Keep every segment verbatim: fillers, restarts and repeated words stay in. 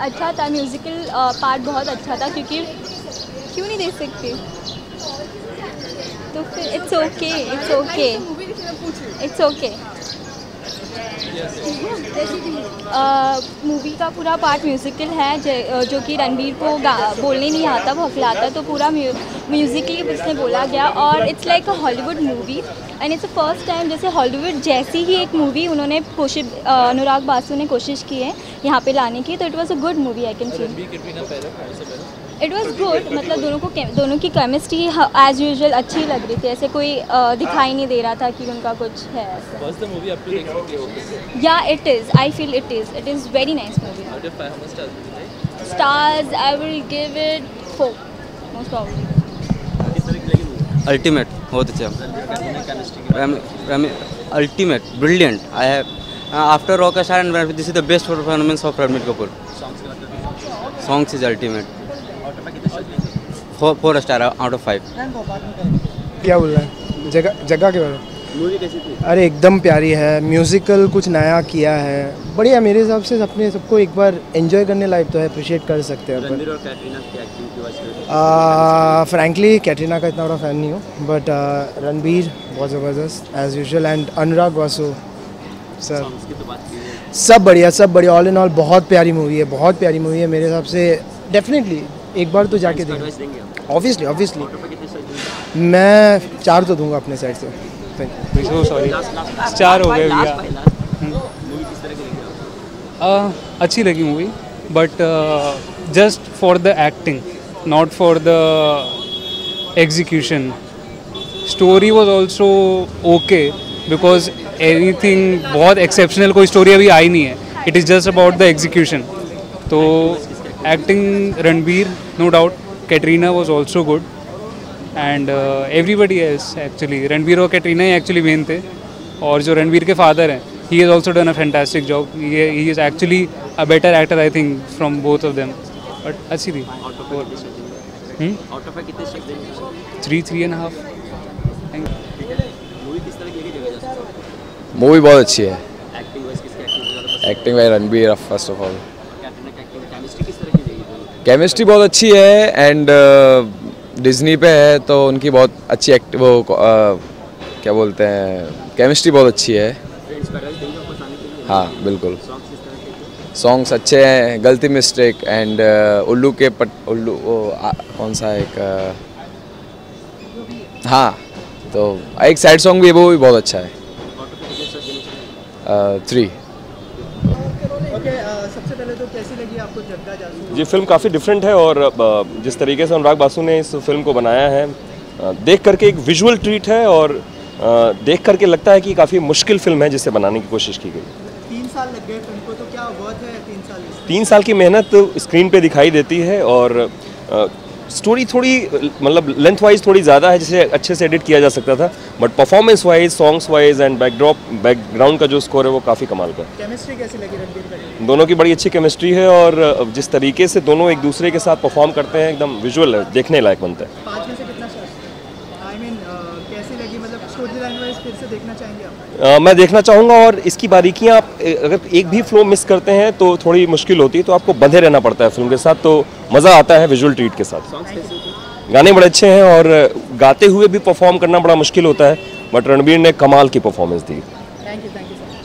अच्छा था, musical part बहुत अच्छा था, क्योंकि क्यों नहीं देख सकती, तो फिर it's okay, it's okay, it's okay. Movie का पूरा पार्ट म्यूज़िकल है, जो कि रणबीर को बोलने नहीं आता, वो हकलाता, तो पूरा म्यूज़िकली उसने बोला गया, और it's like a Hollywood movie and it's a first time जैसे हॉलीवुड जैसी ही एक मूवी उन्होंने कोशिश, अनुराग बासु ने कोशिश की है यहाँ पे लाने की, तो it was a good movie. I can see it was good, मतलब दोनों को दोनों की केमिस्ट्री एज यूजुअल अच्छी लग रही थी, ऐसे कोई uh, दिखाई नहीं दे रहा था कि उनका कुछ है। या it is, I feel it is it is very nice movie. Stars I will give it four most probably. Ultimate, बहुत अच्छा, ultimate, brilliant. I have after rock star and this is the best performance of Ranbir Kapoor. Songs is ultimate, four four star out of five. क्या बोल रहा है जगह जगह के बारे में? मूवी कैसी थी? अरे एकदम प्यारी है, म्यूज़िकल कुछ नया किया है, बढ़िया। मेरे हिसाब से अपने सबको एक बार एंजॉय करने लायक तो है, अप्रिशिएट कर सकते हैं। रणबीर और कैटरीना की एक्टिंग की वजह से फ्रैंकली कैटरीना का इतना बड़ा फ़ैन नहीं हूँ, बट रणबीर बहुत ज़बरदस्त as usual, and Anurag Basu sir, सब बढ़िया, सब बढ़िया। ऑल इन ऑल बहुत प्यारी मूवी है, बहुत प्यारी मूवी है मेरे हिसाब से। डेफिनेटली एक बार तो जाके देखें, ऑब्वियसली ऑब्वियसली। मैं चार तो दूंगा अपने साइड से। Thank you. सॉरी, चार हो गए भैया। अच्छी लगी movie, but just for the acting, not for the execution. Story was also okay, because anything बहुत एक्सेप्शनल कोई स्टोरी अभी आई नहीं है, it is just about the execution. तो acting Ranbir no doubt, Katrina was also good, and everybody else actually. Ranbir और कैटरीना ही actually main थे, और जो रणबीर के फादर हैं, he has also done a fantastic job. He is actually a better actor I think from both of them, but अच्छी थी। Three three and half. Thank you. Movie बहुत अच्छी है। Acting by Ranbir first of all, chemistry बहुत अच्छी है, and Disney पे है तो उनकी बहुत अच्छी एक्ट वो आ, क्या बोलते हैं, केमिस्ट्री बहुत अच्छी है। हाँ बिल्कुल, सॉन्ग्स अच्छे हैं, गलती मिस्टेक एंड उल्लू के पट उल्लू वो आ, कौन सा एक आ, हाँ, तो एक सैड सॉन्ग भी है, वो भी बहुत अच्छा है। थ्री। सबसे पहले तो कैसी लगी आपको जग्गा जासूस? जी, फिल्म काफ़ी डिफरेंट है, और जिस तरीके से अनुराग बासु ने इस फिल्म को बनाया है, देख करके एक विजुअल ट्रीट है, और देख करके लगता है कि काफ़ी मुश्किल फिल्म है जिसे बनाने की कोशिश की गई। तीन साल लग गए फिल्म को, तो क्या वर्थ है तीन साल? तीन साल की मेहनत स्क्रीन पे दिखाई देती है, और स्टोरी थोड़ी मतलब लेंथ वाइज थोड़ी ज़्यादा है, जिसे अच्छे से एडिट किया जा सकता था, but performance wise, songs wise and backdrop background का जो स्कोर है वो काफ़ी कमाल का। केमिस्ट्री कैसी लगी रणबीर का? दोनों की बड़ी अच्छी केमिस्ट्री है, और जिस तरीके से दोनों एक दूसरे के साथ परफॉर्म करते हैं, एकदम विजुअल है, देखने लायक बनता है। पाँच में से कितना स्टार? आई मीन कैसी लगी, मतलब स्टोरी लाइन वाइज फिर से देखना चाहेंगे आप? Uh, मैं देखना चाहूँगा, और इसकी बारीकियाँ आप अगर एक भी फ्लो मिस करते हैं तो थोड़ी मुश्किल होती है, तो आपको बंधे रहना पड़ता है फिल्म के साथ, तो मज़ा आता है विजुअल ट्रीट के साथ। गाने बड़े अच्छे हैं, और गाते हुए भी परफॉर्म करना बड़ा मुश्किल होता है, बट रणबीर ने कमाल की परफॉर्मेंस दी। Thank you, thank you so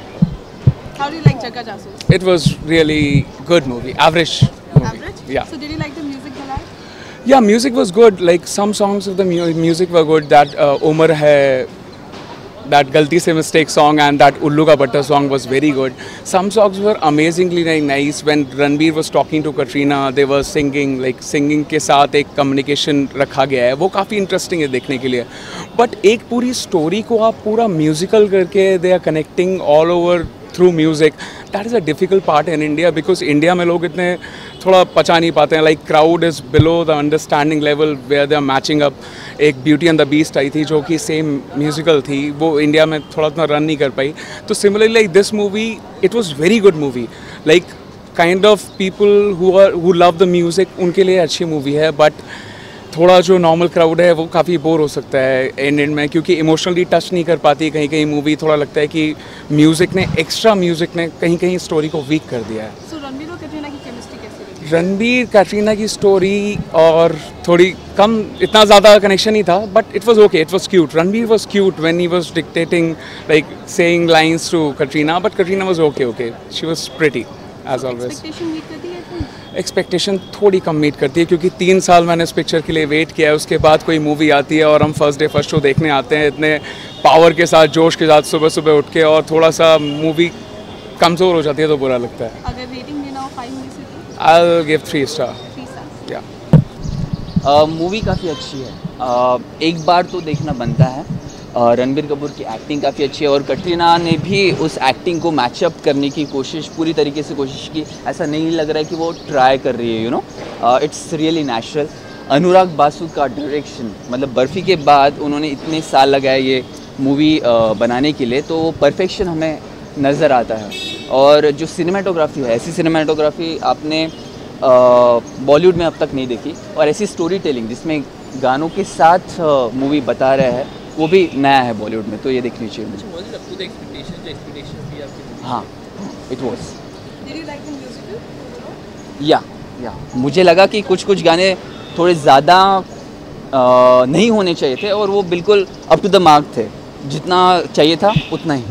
much. How do you like Jagga Jasoos? It was really good movie, average movie. Average? Yeah. So did you like the music a lot? Yeah, music was good. Like some songs of the mu music were good. That uh, Umar Hai, that Galti Se Mistake song, and that Ullu Ka Batta song was very good. Some songs were amazingly nice. When Ranbir was talking to Katrina, they were singing, like singing के साथ एक communication रखा गया है, वो काफ़ी interesting है देखने के लिए. But एक पूरी story को आप पूरा musical करके they are connecting all over through music. That is a difficult part in India, because India में लोग इतने थोड़ा पचा नहीं पाते हैं. Like crowd is below the understanding level where they are matching up. एक Beauty and the Beast आई थी जो कि same musical थी, वो इंडिया में थोड़ा इतना रन नहीं कर पाई. तो similarly like this movie, it was very good movie. Like kind of people who are who love the music, उनके लिए अच्छी मूवी है. बट थोड़ा जो नॉर्मल क्राउड है वो काफ़ी बोर हो सकता है इंडियन में, क्योंकि इमोशनली टच नहीं कर पाती कहीं कहीं मूवी. थोड़ा लगता है कि म्यूज़िक ने एक्स्ट्रा म्यूज़िक ने कहीं कहीं स्टोरी को वीक कर दिया है. So रणबीर और कैटरीना की केमिस्ट्री रणबीर कैटरीना की स्टोरी और थोड़ी कम, इतना ज़्यादा कनेक्शन नहीं था, but it was okay, it was cute. Ranbir was cute when he was dictating, like saying lines to Katrina, but Katrina was okay okay, she was pretty as always. Expectation meet करती है film? Expectation थोड़ी कम meet करती है, क्योंकि तीन साल मैंने इस पिक्चर के लिए वेट किया है. उसके बाद कोई मूवी आती है और हम फर्स्ट डे फर्स्ट शो देखने आते हैं इतने पावर के साथ, जोश के साथ, सुबह सुबह उठ के, और थोड़ा सा मूवी कमज़ोर हो जाती है तो बुरा लगता है. अगर रेटिंग देना हो फाइव में से तो? I will give three star. Three star. या मूवी काफ़ी अच्छी है, uh, एक बार तो देखना बनता है. uh, रणबीर कपूर की एक्टिंग काफ़ी अच्छी है और कटरीना ने भी उस एक्टिंग को मैचअप करने की कोशिश, पूरी तरीके से कोशिश की. ऐसा नहीं लग रहा है कि वो ट्राई कर रही है, you know, it's really natural. Anurag Basu का डायरेक्शन, मतलब बर्फ़ी के बाद उन्होंने इतने साल लगाए ये मूवी uh, बनाने के लिए, तो वो परफेक्शन हमें नज़र आता है. और जो सिनेमाटोग्राफी है, ऐसी सिनेमाटोग्राफी आपने बॉलीवुड में अब तक नहीं देखी, और ऐसी स्टोरी टेलिंग जिसमें गानों के साथ मूवी बता रहा है, वो भी नया है बॉलीवुड में, तो ये देखनी चाहिए मुझे. हाँ, it was. Did you like the musical? या या मुझे लगा कि कुछ कुछ गाने थोड़े ज़्यादा नहीं होने चाहिए थे, और वो बिल्कुल अप टू द मार्क थे, जितना चाहिए था उतना ही.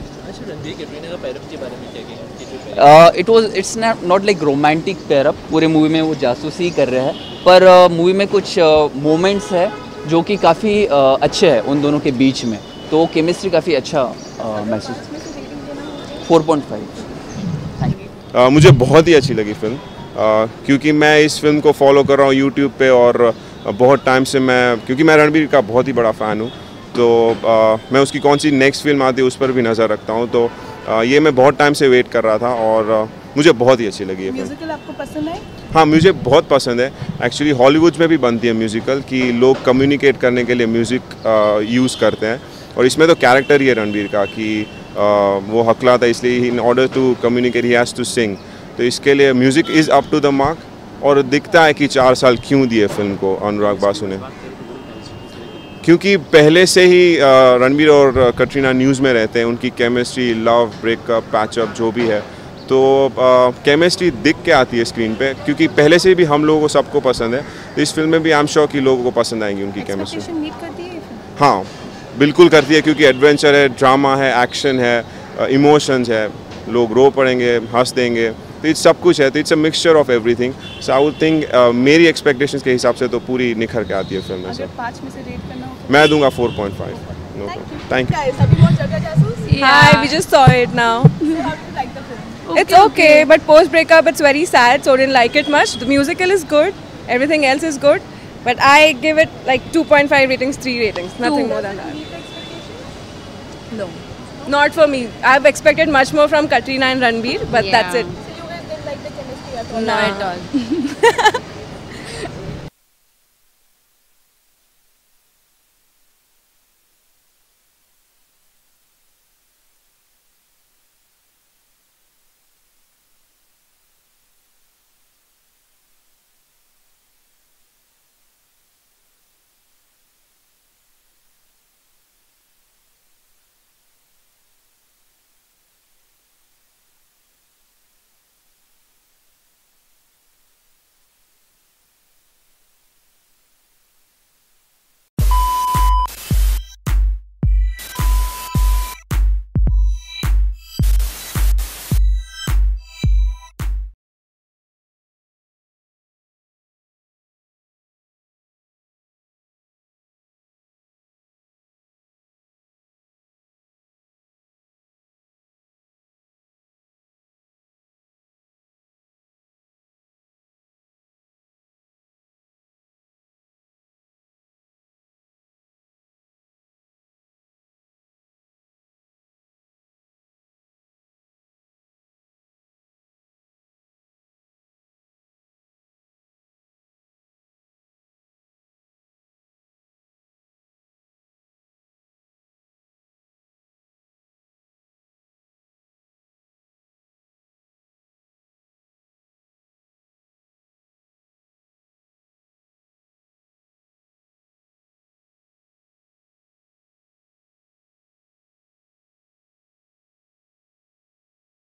It was it's not like romantic pair up. पूरे मूवी में वो जासूसी कर रहे हैं, पर मूवी uh, में कुछ मोमेंट्स uh, है जो कि काफ़ी uh, अच्छे हैं उन दोनों के बीच में, तो केमिस्ट्री काफ़ी अच्छा uh, महसूस. Four point five. मुझे बहुत ही अच्छी लगी फिल्म, uh, क्योंकि मैं इस फिल्म को फॉलो कर रहा हूँ यूट्यूब पे, और uh, बहुत टाइम से मैं, क्योंकि मैं रणबीर का बहुत ही बड़ा फ़ैन हूँ, तो uh, मैं उसकी कौन सी नेक्स्ट फिल्म आती है उस पर भी नज़र रखता हूँ. तो uh, ये मैं बहुत टाइम से वेट कर रहा था, और uh, मुझे बहुत ही अच्छी लगी है. म्यूजिकल आपको पसंद है? हाँ, मुझे बहुत पसंद है. एक्चुअली हॉलीवुड में भी बनती है म्यूज़िकल, कि लोग कम्युनिकेट करने के लिए म्यूज़िक यूज़ करते हैं, और इसमें तो कैरेक्टर ही है रणबीर का कि uh, वो हकलाता है, इसलिए in order to communicate he has to sing. तो इसके लिए music is up to the mark, और दिखता है कि चार साल क्यों दिए फिल्म को अनुराग बासु ने, क्योंकि पहले से ही रणबीर और कटरीना न्यूज़ में रहते हैं. उनकी केमिस्ट्री, लव, ब्रेकअप, पैचअप जो भी है, तो केमिस्ट्री दिख के आती है स्क्रीन पे, क्योंकि पहले से भी हम लोगों को सबको पसंद है. तो इस फिल्म में भी आई एम श्योर कि लोगों को पसंद आएंगी उनकी केमिस्ट्री. एक्सपेक्टेशन मीट करती है? हाँ, बिल्कुल करती है, क्योंकि एडवेंचर है, ड्रामा है, एक्शन है, इमोशंस है, लोग रो पड़ेंगे, हंस देंगे, तो इट्स सब कुछ है. तो it's a mixture of everything. So I would think मेरी एक्सपेक्टेशंस के हिसाब से तो पूरी निखर के आती है फिल्म में. अगर पाँच में से रेट करना हो? मैं दूंगा four point five. No, thank you. सभी बहुत जगह जासूस? Hi, we just saw it now. So how did you like the film? It's okay, but post breakup it's very sad, so didn't like it much. The musical is good, everything else is good, but I give it like two point five ratings, three ratings, nothing more than that. No, not for me. I've expected much more from Katrina and Ranbir, but Yeah. that's it. So you guys didn't like the chemistry at all? Not at all.